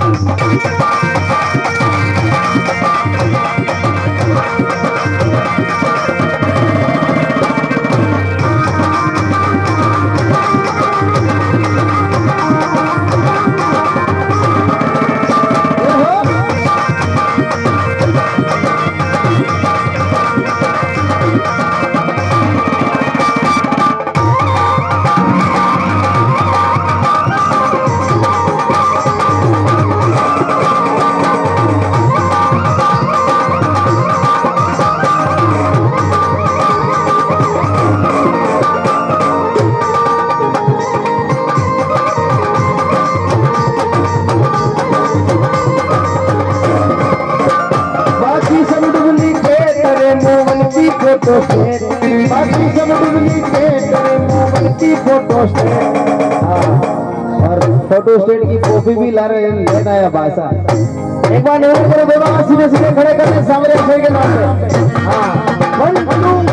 और photo state की copy भी ला रहे लेना है भाषा। एक बार नोट करो बेबा, सीधे सीधे खड़े करने सामने अक्षय के नाम पे। हाँ 1 2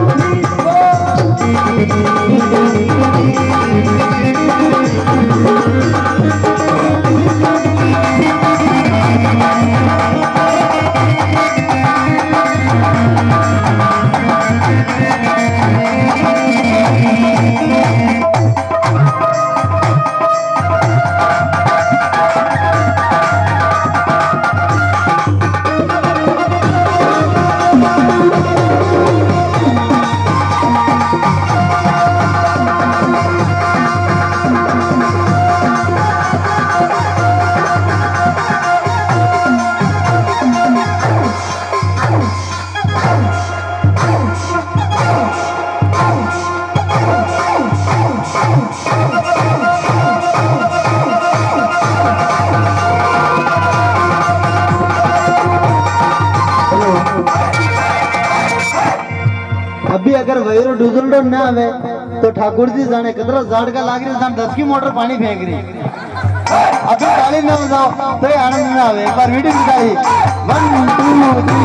अभी अगर वैरो डूजलडो ना आवे तो ठाकुर जी जाने कतरा जाड़ का लाग रही जान 10 की मोटर पानी फेंक रही। अभी ताली ना बजाओ तो आनंद ना आवे। एक बार वीडियो निकाली 1 2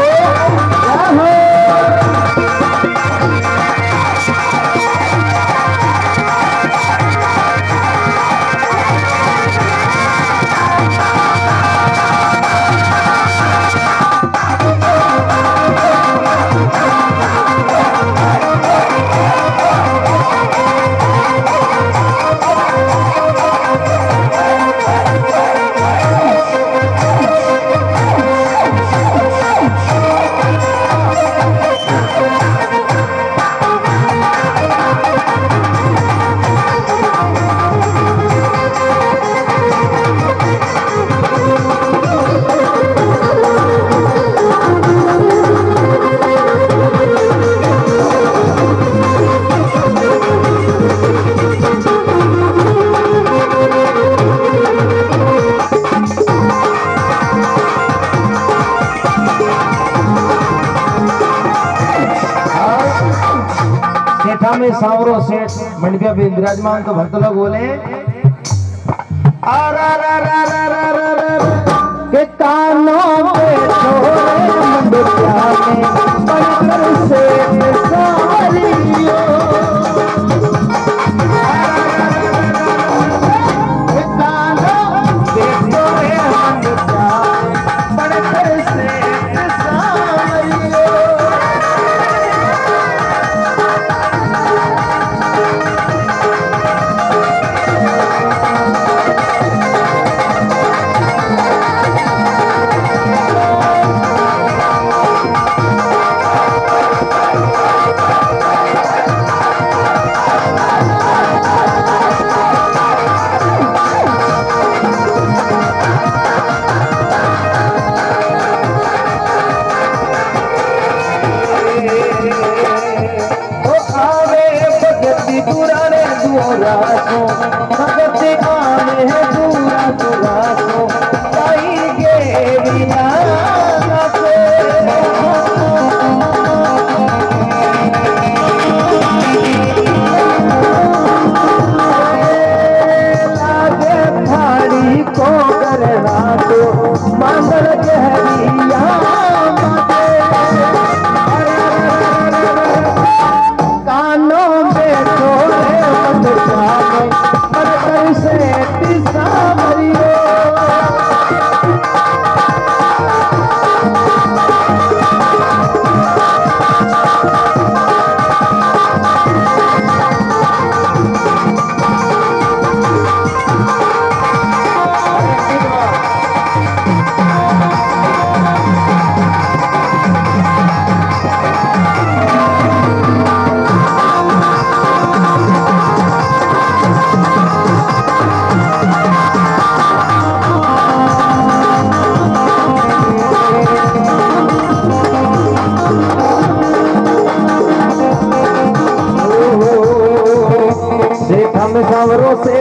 में सावरो सेठ मंडपिया पे विराजमान तो भक्त लोग बोले के कानों पे छोरे मंडपिया में बनकर सेठ सावरियो के कानों पे छोरे मंडपिया बनकर सेठ सावरियो।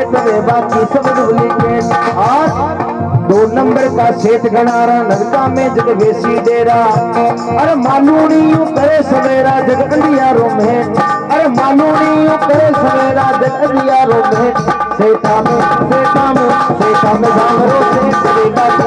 सेठ वे बाकी सब डुप्लीकेट। आज 2 नंबर का सेठ गणारा नरका में जग वेसी डेरा। अरे मालूनी यूं करे सवेरा जग अंधियारों में। अरे मालूनी यूं करे सवेरा जग अंधियारों में। सेठा में झांगरो से करेगा